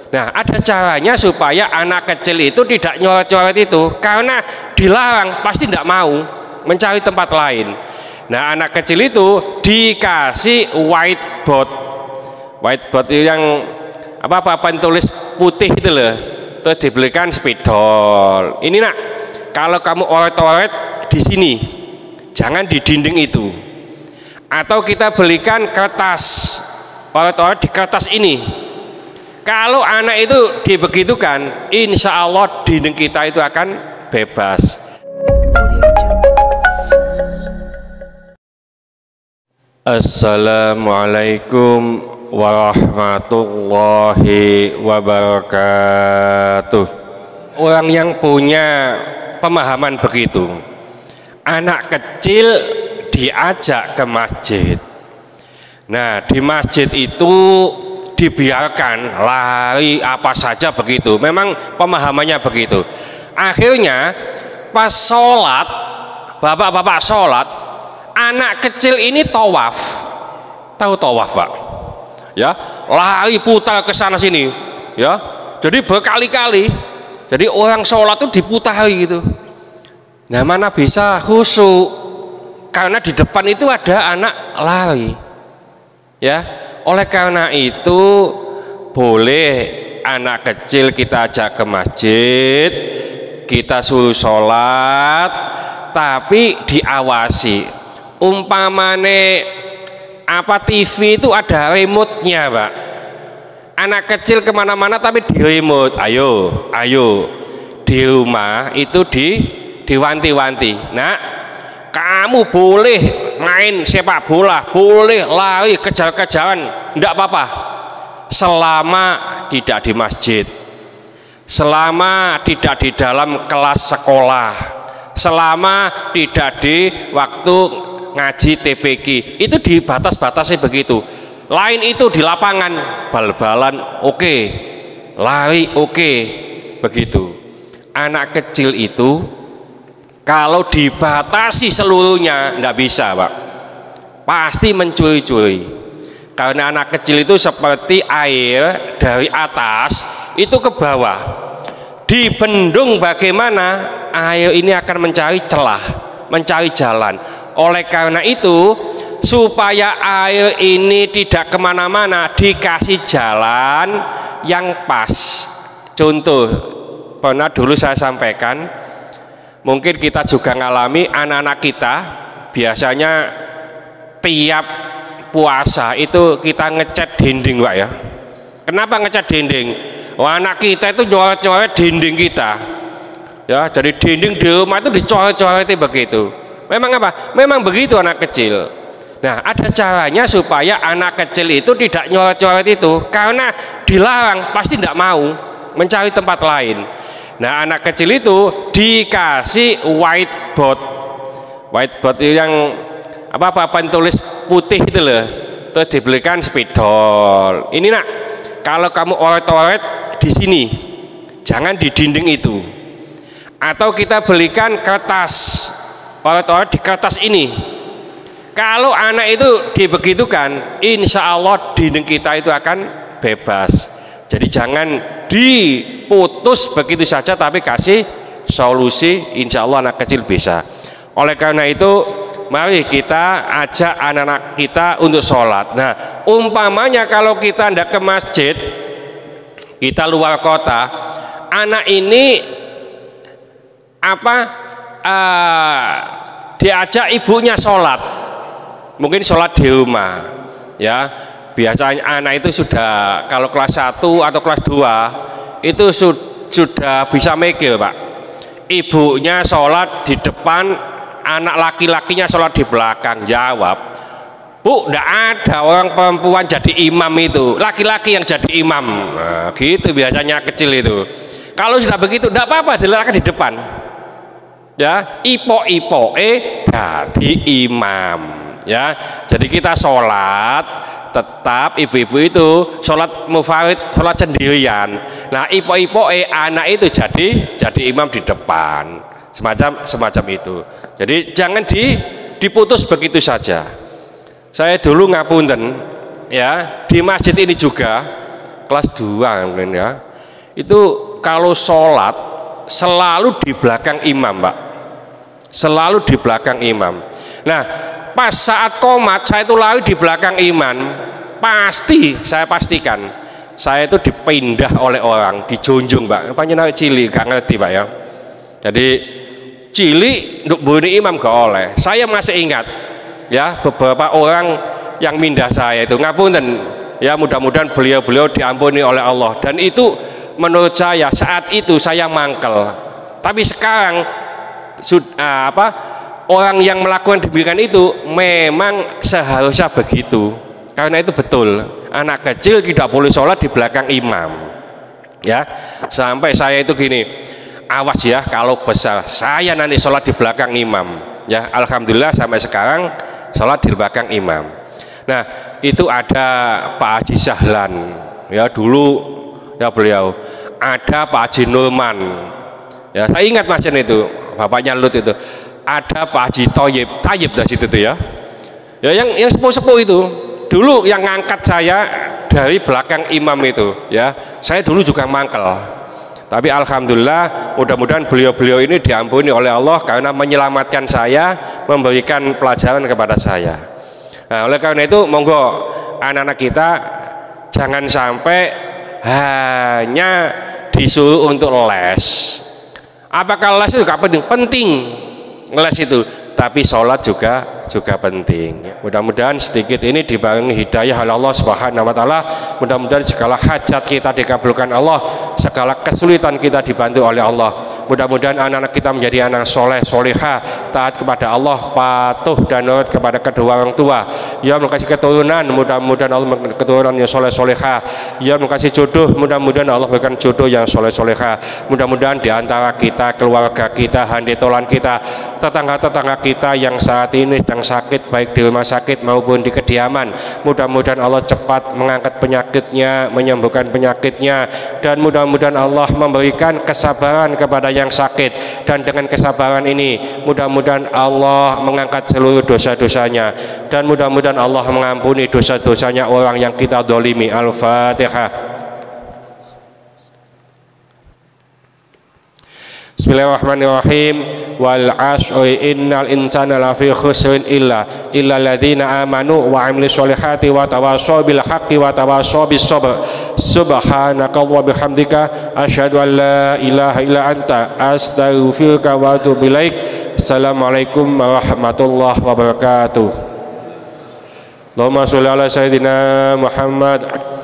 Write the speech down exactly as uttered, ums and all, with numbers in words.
Nah, ada caranya supaya anak kecil itu tidak nyoret-nyoret itu, karena dilarang pasti tidak mau mencari tempat lain. Nah, anak kecil itu dikasih whiteboard, whiteboard itu yang apa papan tulis putih itu loh, terus dibelikan spidol. Ini nak, kalau kamu oret-oret di sini, jangan di dinding itu. Atau kita belikan kertas, oret-oret di kertas ini. Kalau anak itu dibegitukan, insya Allah dinding kita itu akan bebas. Assalamualaikum warahmatullahi wabarakatuh. Orang yang punya pemahaman begitu, anak kecil diajak ke masjid. Nah, di masjid itu dibiarkan lari apa saja begitu, memang pemahamannya begitu. Akhirnya pas sholat, bapak-bapak sholat, anak kecil ini tawaf. Tahu tawaf, Pak? Ya, lari putar ke sana sini, ya. Jadi berkali-kali. Jadi orang sholat itu diputari gitu. Nah, mana bisa khusyuk, karena di depan itu ada anak lari, ya. Oleh karena itu boleh anak kecil kita ajak ke masjid, kita suruh sholat, tapi diawasi. Umpamane apa T V itu ada remote-nya, Pak. Anak kecil kemana-mana tapi di remote. Ayo, ayo di rumah itu di diwanti-wanti. Nah, kamu boleh main sepak bola, boleh lari kejar-kejaran, enggak apa-apa, selama tidak di masjid, selama tidak di dalam kelas sekolah, selama tidak di waktu ngaji T P Q, itu dibatas-batasi begitu. Lain itu di lapangan, bal-balan oke, okay. Lari oke, okay. Begitu. Anak kecil itu kalau dibatasi seluruhnya nggak bisa, Pak, pasti mencuri-curi. Karena anak kecil itu seperti air dari atas itu ke bawah, dibendung bagaimana air ini akan mencari celah, mencari jalan. Oleh karena itu, supaya air ini tidak kemana-mana, dikasih jalan yang pas. Contoh, pernah dulu saya sampaikan, mungkin kita juga ngalami, anak-anak kita biasanya tiap puasa itu kita ngecat dinding, Pak, ya. Kenapa ngecat dinding? Oh, anak kita itu nyoret-nyoret dinding kita, ya. Jadi dinding di rumah itu dicoret-coreti begitu. Memang apa? Memang begitu anak kecil. Nah, ada caranya supaya anak kecil itu tidak nyoret-nyoret itu, karena dilarang pasti tidak mau mencari tempat lain. Nah, anak kecil itu dikasih whiteboard, whiteboard itu yang apa papan tulis putih itu loh, terus dibelikan spidol. Ini nak, kalau kamu oret-oret di sini, jangan di dinding itu. Atau kita belikan kertas, oret-oret di kertas ini. Kalau anak itu dibegitukan, insya Allah dinding kita itu akan bebas. Jadi jangan diputus begitu saja, tapi kasih solusi, insya Allah anak kecil bisa. Oleh karena itu, mari kita ajak anak-anak kita untuk sholat. Nah, umpamanya kalau kita tidak ke masjid, kita luar kota, anak ini apa uh, diajak ibunya sholat, mungkin sholat di rumah, ya. Biasanya anak itu sudah kalau kelas satu atau kelas dua itu su sudah bisa mikir, Pak. Ibunya sholat di depan, anak laki-lakinya sholat di belakang. Jawab, Bu, tidak ada orang perempuan jadi imam itu, laki-laki yang jadi imam. Nah, gitu biasanya kecil itu. Kalau sudah begitu, tidak apa-apa, diletakkan di depan, ya. Ipo-ipo eh jadi imam, ya. Jadi kita sholat tetap ibu-ibu itu sholat mufarid, sholat sendirian. Nah, ipo-ipo eh anak itu jadi jadi imam di depan, semacam semacam itu. Jadi jangan di, diputus begitu saja. Saya dulu ngapunten, ya, di masjid ini juga kelas dua mungkin ya, itu kalau sholat selalu di belakang imam Pak, selalu di belakang imam. Nah pas saat qomat saya itu lalu di belakang imam, pasti saya pastikan saya itu dipindah oleh orang, dijunjung Pak. Panjenengan cilik gak ngerti Pak ya, jadi cilik nduk boni imam gak oleh. Saya masih ingat ya beberapa orang yang mindah saya itu, ngapunten ya, mudah-mudahan beliau-beliau diampuni oleh Allah. Dan itu menurut saya saat itu saya mangkel, tapi sekarang sudah apa, orang yang melakukan demikian itu memang seharusnya begitu, karena itu betul anak kecil tidak boleh sholat di belakang imam ya. Sampai saya itu gini, awas ya kalau besar saya nanti sholat di belakang imam ya. Alhamdulillah sampai sekarang sholat di belakang imam. Nah itu ada Pak Haji Sahlan ya, dulu ya beliau, ada Pak Haji Nurman ya, saya ingat macam itu, bapaknya Lut itu, ada Pak Haji Toyib Tayyib dari situ tuh ya, ya yang yang sepuh-sepuh itu dulu yang ngangkat saya dari belakang imam itu ya. Saya dulu juga mangkel, tapi alhamdulillah mudah-mudahan beliau-beliau ini diampuni oleh Allah karena menyelamatkan saya, memberikan pelajaran kepada saya. Nah oleh karena itu monggo anak-anak kita jangan sampai hanya disuruh untuk les. Apakah les itu gak penting? Penting les itu, tapi sholat juga juga penting. Mudah-mudahan sedikit ini dibarengi hidayah oleh Allah Subhanahu wa taala. Mudah-mudahan segala hajat kita dikabulkan Allah, segala kesulitan kita dibantu oleh Allah. Mudah-mudahan anak-anak kita menjadi anak soleh solehah, taat kepada Allah, patuh dan nurut kepada kedua orang tua. Ya mengasih keturunan, mudah-mudahan Allah memberikan keturunan yang soleh solehah. Ya mengasih jodoh, mudah-mudahan Allah berikan jodoh yang soleh solehah. Mudah-mudahan di antara kita, keluarga kita, handetolan kita, tetangga-tetangga kita yang saat ini sedang sakit baik di rumah sakit maupun di kediaman, mudah-mudahan Allah cepat mengangkat penyakitnya, menyembuhkan penyakitnya, dan mudah-mudahan Allah memberikan kesabaran kepada yang sakit, dan dengan kesabaran ini mudah-mudahan Allah mengangkat seluruh dosa-dosanya, dan mudah-mudahan Allah mengampuni dosa-dosanya orang yang kita dolimi. Al-Fatihah. Bismillahirrahmanirrahim. Wal 'ashri innal insana lafi khusrin illa illa alladziina amanu wa 'amilus solihati wa tawassaw bil haqqi wa tawassaw bis sabr. Subhanaka wa bihamdika asyhadu an la ilaha illa anta astaghfiruka wa atubu ilaik. Assalamualaikum warahmatullahi wabarakatuh. Allahumma sholli ala sayyidina Muhammad.